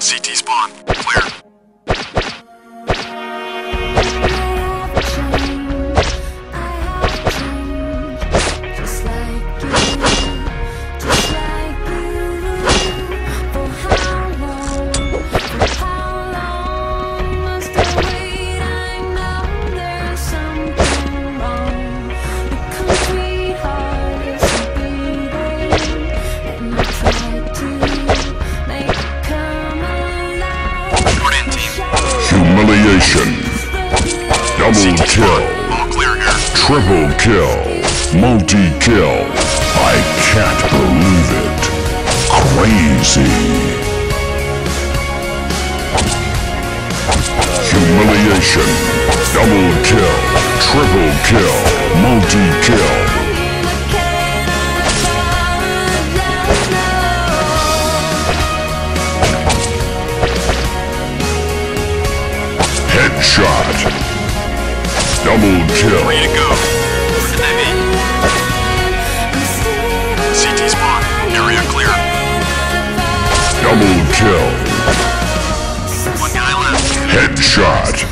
CT spawn. Clear. Humiliation. Double kill. All clear here. Triple kill. Multi-kill. I can't believe it. Crazy. Humiliation. Double kill. Triple kill. Multi-kill. Headshot. Double kill. Ready to go. Where can they be? CT spawn. Area clear. Double kill. One guy left. Headshot.